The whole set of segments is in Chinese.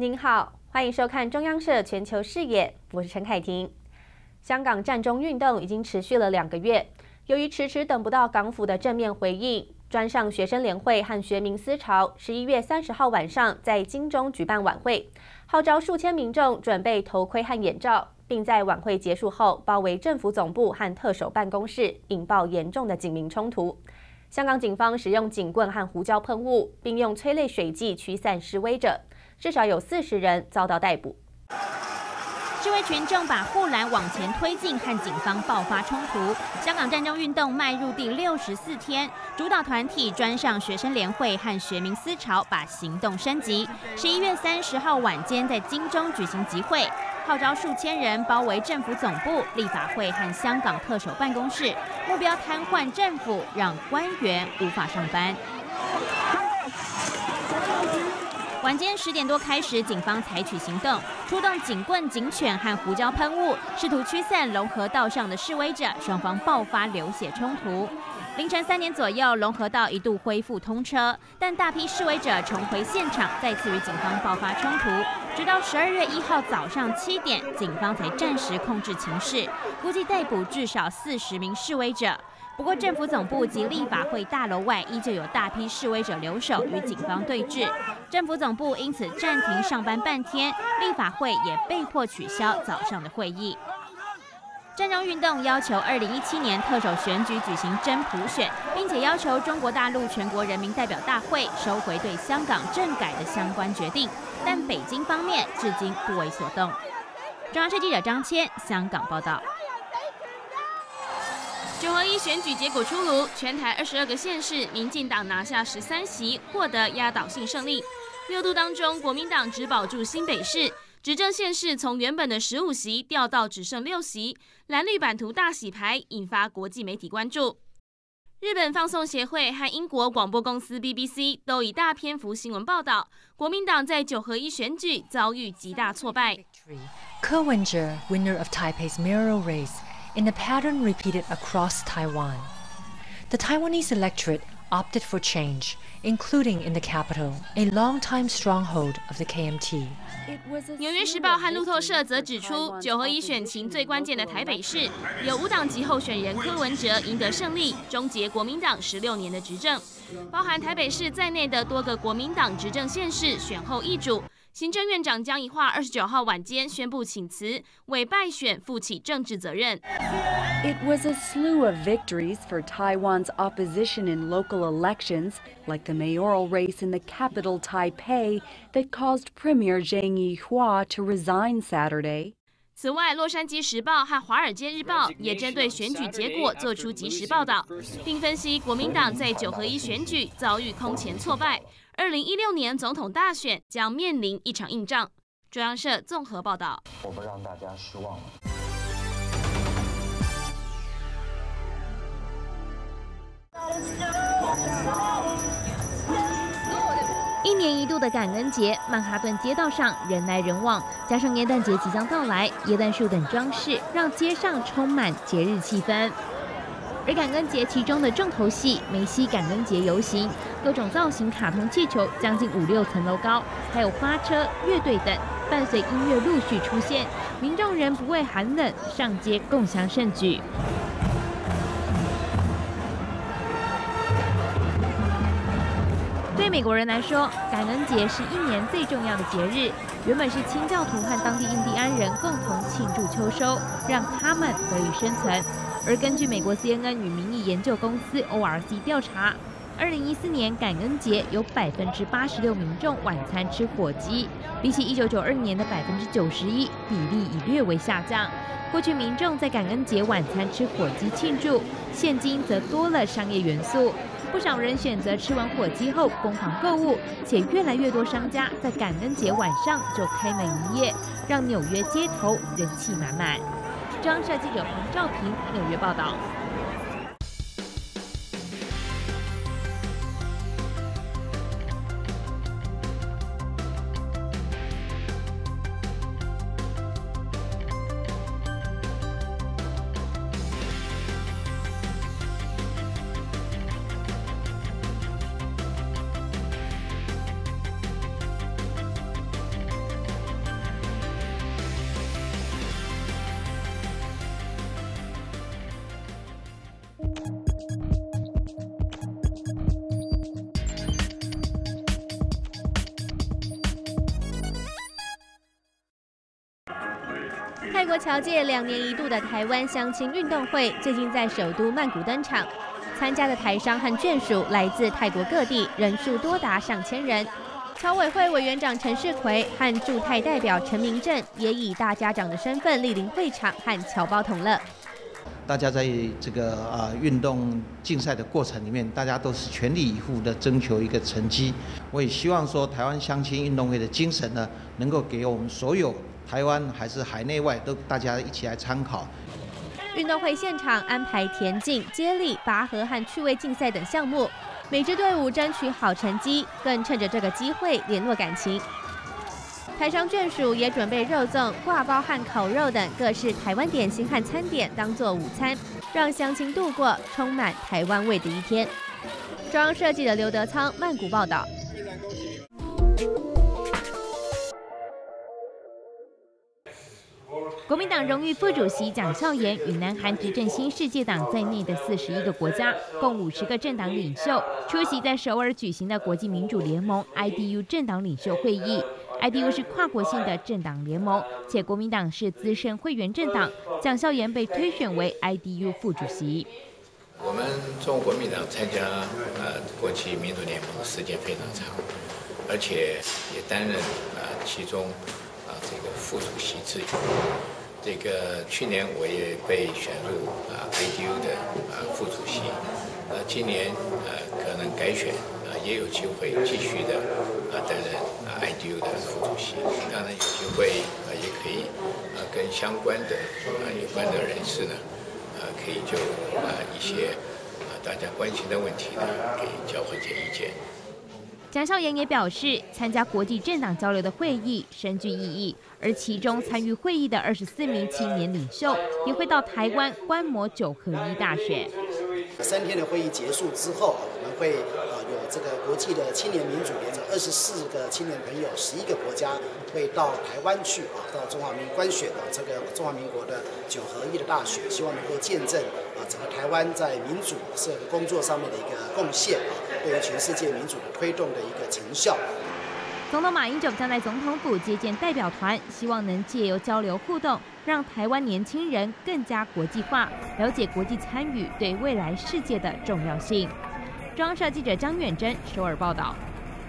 您好，欢迎收看中央社全球视野，我是陈凯婷。香港战中运动已经持续了2个月，由于迟迟等不到港府的正面回应，专上学生联会和学民思潮11月30号晚上在金钟举办晚会，号召数千民众准备头盔和眼罩，并在晚会结束后包围政府总部和特首办公室，引爆严重的警民冲突。香港警方使用警棍和胡椒喷雾，并用催泪水剂驱散示威者。至少有40人遭到逮捕。 示威群众把护栏往前推进，和警方爆发冲突。香港战中运动迈入第64天，主导团体专上学生联会和学民思潮把行动升级。11月30号晚间在金钟举行集会，号召数千人包围政府总部、立法会和香港特首办公室，目标瘫痪政府，让官员无法上班。晚间10点多开始，警方采取行动，出动警棍、警犬和胡椒喷雾，试图驱散龙和道上的示威者，双方爆发流血冲突。凌晨3点左右，龙和道一度恢复通车，但大批示威者重回现场，再次与警方爆发冲突，直到12月1号早上7点，警方才暂时控制情势，估计逮捕至少40名示威者。不过，政府总部及立法会大楼外依旧有大批示威者留守与警方对峙，政府总部因此暂停上班半天，立法会也被迫取消早上的会议。战中运动要求2017年特首选举举行真普选，并且要求中国大陆全国人民代表大会收回对香港政改的相关决定，但北京方面至今不为所动。中央社记者张谦香港报道。 9合1选举结果出炉，全台22个县市，民进党拿下13席，获得压倒性胜利。6都当中，国民党只保住新北市，执政县市从原本的15席掉到只剩6席，蓝绿版图大洗牌，引发国际媒体关注。日本放送协会和英国广播公司 BBC 都以大篇幅新闻报道，国民党在9合1选举遭遇极大挫败。 Ko Wen-je, winner of Taipei's mayoral race.In the pattern repeated across Taiwan, the Taiwanese electorate opted for change, including in the capital, a longtime stronghold of the KMT. 纽约时报和路透社则指出，9合1选情最关键的台北市，有无党籍候选人柯文哲赢得胜利，终结国民党16年的执政。包含台北市在内的多个国民党执政县市选后易主。行政院长江宜樺29号晚间宣布请辞，为败选负起政治责任。 It was a slew of victories for Taiwan's opposition in local elections, like the mayoral race in the capital Taipei, that caused Premier Zhang Yihua to resign Saturday. 此外，《洛杉矶时报》和《华尔街日报》也针对选举结果做出即时报道，并分析国民党在9合1选举遭遇空前挫败，2016年总统大选将面临一场硬仗。中央社综合报道。 我们让大家失望了。 1年1度的感恩节，曼哈顿街道上人来人往，加上耶诞节即将到来，耶诞树等装饰让街上充满节日气氛。而感恩节其中的重头戏——梅西感恩节游行，各种造型卡通气球将近5-6层楼高，还有花车、乐队等，伴随音乐陆续出现，民众仍不畏寒冷，上街共襄盛举。对美国人来说，感恩节是1年最重要的节日。原本是清教徒和当地印第安人共同庆祝秋收，让他们得以生存。而根据美国 CNN 与民意研究公司 ORC 调查，2014年感恩节有86%民众晚餐吃火鸡，比起1992年的91%，比例已略微下降。过去民众在感恩节晚餐吃火鸡庆祝，现今则多了商业元素。不少人选择吃完火鸡后疯狂购物，且越来越多商家在感恩节晚上就开门营业，让纽约街头人气满满。中央社记者黄兆平纽约报道。 泰国侨界2年一度的台湾相亲运动会，最近在首都曼谷登场。参加的台商和眷属来自泰国各地，人数多达上千人。侨委会委员长陈世奎和驻泰代表陈明正也以大家长的身份莅临会场和侨胞同乐。 大家在这个运动竞赛的过程里面，大家都是全力以赴的征求一个成绩。我也希望说，台湾相亲运动会的精神呢，能够给我们所有台湾还是海内外都大家一起来参考。 运动会现场安排田径、接力、拔河和趣味竞赛等项目，每支队伍争取好成绩，更趁着这个机会联络感情。台商眷属也准备肉粽、挂包和烤肉等各式台湾点心和餐点当做午餐，让乡亲度过充满台湾味的一天。中央社记者刘德仓曼谷报道。 国民党荣誉副主席蒋孝严与南韩执政新世界党在内的41个国家，共50个政党领袖出席在首尔举行的国际民主联盟 IDU 政党领袖会议。IDU 是跨国性的政党联盟，且国民党是资深会员政党，蒋孝严被推选为 IDU 副主席。 我们中国国民党参加国际民主联盟的时间非常长，而且也担任其中这个副主席之一。这个去年我也被选入IDU 的副主席，今年可能改选也有机会继续的担任IDU 的副主席。当然有机会也可以跟相关的有关的人士呢，可以就一些大家关心的问题呢，可以交换些意见。 蒋孝严也表示，参加国际政党交流的会议深具意义，而其中参与会议的24名青年领袖也会到台湾观摩9合1大选。 3天的会议结束之后，我们会有这个国际的青年民主联盟24个青年朋友，11个国家会到台湾去到中华民国观选这个中华民国的9合1的大选，希望能够见证整个台湾在民主社会工作上面的一个贡献，对于全世界民主的推动的一个成效。 总统马英九将在总统府接见代表团，希望能借由交流互动，让台湾年轻人更加国际化，了解国际参与对未来世界的重要性。中央社记者张远珍首尔报道。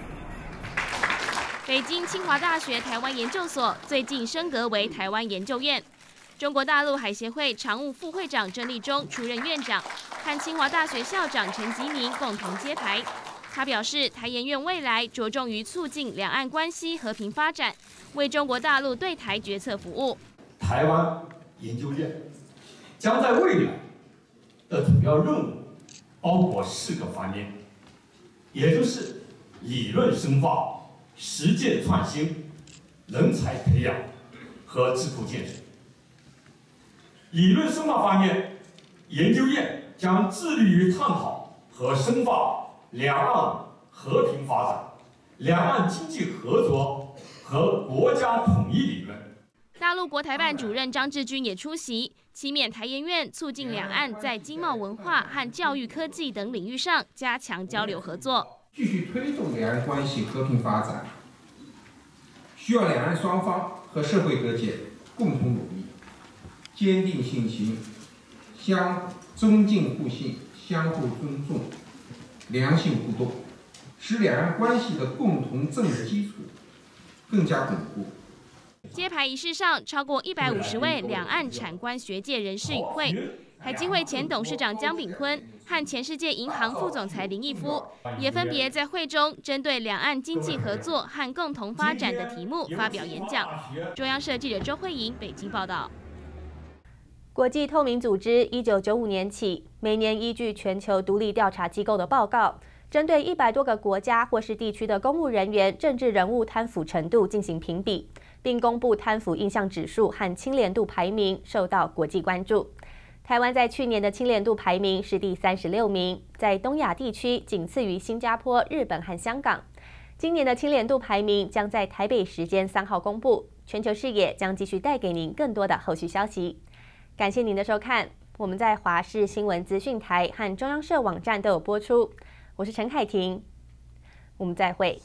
北京清华大学台湾研究所最近升格为台湾研究院。中国大陆海协会常务副会长郑立忠出任院长，和清华大学校长陈吉宁共同揭牌。他表示，台研院未来着重于促进两岸关系和平发展，为中国大陆对台决策服务。 台湾研究院将在未来的主要任务包括4个方面，也就是理论深化、实践创新、人才培养和智库建设。理论深化方面，研究院将致力于探讨和深化两岸和平发展、两岸经济合作和国家统一理论。 大陆国台办主任张志军也出席，期勉台研院促进两岸在经贸文化和教育科技等领域上加强交流合作， 继续推动两岸关系和平发展，需要两岸双方和社会各界共同努力，坚定信心，相尊敬互信，相互尊重，良性互动，使两岸关系的共同政治基础更加巩固。 揭牌仪式上，超过150位两岸产官学界人士与会。海基会前董事长江炳坤和前世界银行副总裁林毅夫也分别在会中针对两岸经济合作和共同发展的题目发表演讲。中央社记者周慧莹北京报道。 国际透明组织1995年起，每年依据全球独立调查机构的报告，针对100多个国家或是地区的公务人员、政治人物贪腐程度进行评比，并公布贪腐印象指数和清廉度排名，受到国际关注。台湾在去年的清廉度排名是第36名，在东亚地区仅次于新加坡、日本和香港。今年的清廉度排名将在台北时间3号公布。全球视野将继续带给您更多的后续消息。感谢您的收看，我们在华视新闻资讯台和中央社网站都有播出。我是陈凯婷，我们再会。